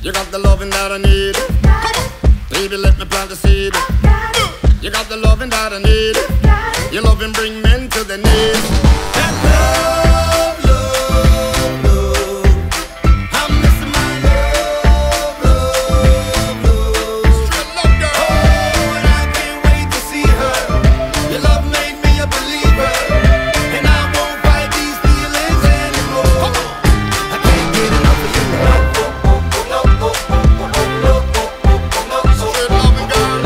You got the loving that I need. Baby, let me plant the seed. You got the loving that I need. Your loving bring men to their knees. That love, love, love. I'm missing my love, love, love. Straight love, girl. Oh, and I can't wait to see her. Your love made me a believer, and I won't fight these feelings anymore. I can't get enough of you. Straight loving, girl.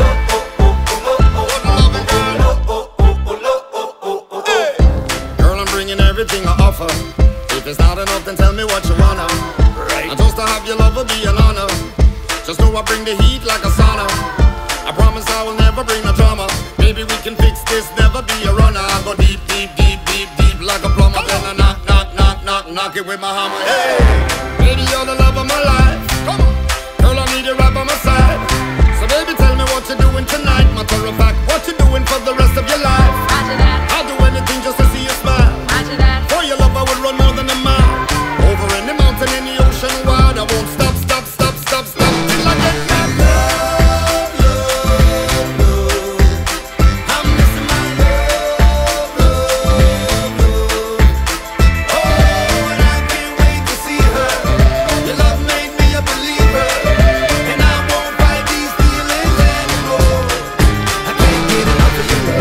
Everything I offer. If it's not enough, then tell me what you wanna. Right. And just to have your love will be an honor. Just know I bring the heat like a sauna. I promise I will never bring no drama. Maybe we can fix this, never be a runner. I go deep, deep, deep, deep, deep like a plumber. Then I knock, knock, knock, knock, knock it with my hammer. Hey, baby, you're the love of my life. Come on, girl, I need you right by my side. So baby, tell me what you're doing tonight. Matter of fact, what you're doing for the rest of your life. Roger that. I'll do anything just to see you smile. Roger that. For your love I would run more than a mile. Over in the mountain, in the ocean wide. I won't stop, stop, stop, stop, stop till I get my love, love, love. I'm missing my love, love, love. Oh, and I can't wait to see her. Your love made me a believer, and I won't fight these feelings anymore. I can't get enough of you.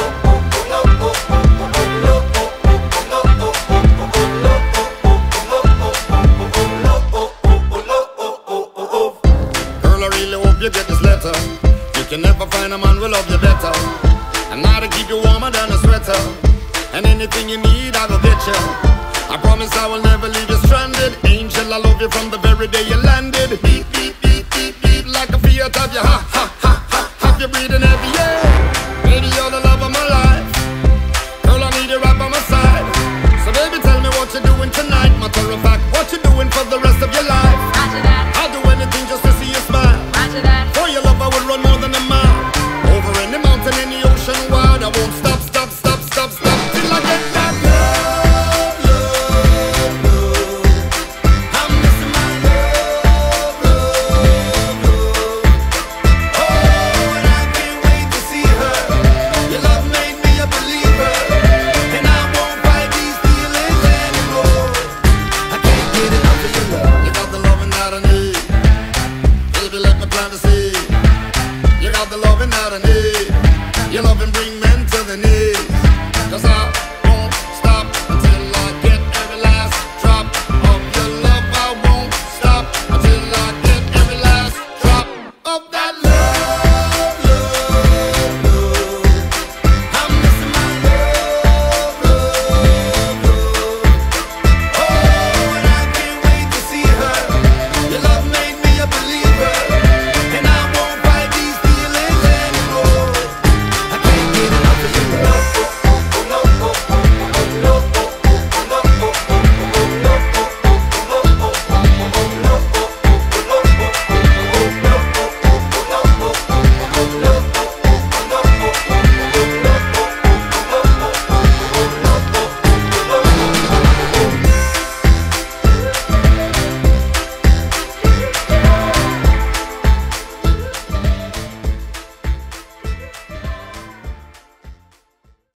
You get this letter. You can never find a man will love you better. And now to keep you warmer than a sweater. And anything you need, I will get you. I promise I will never leave you stranded. Angel, I love you from the very day you landed. Beat, beat, beat, beat, beat like a Fiat of your heart.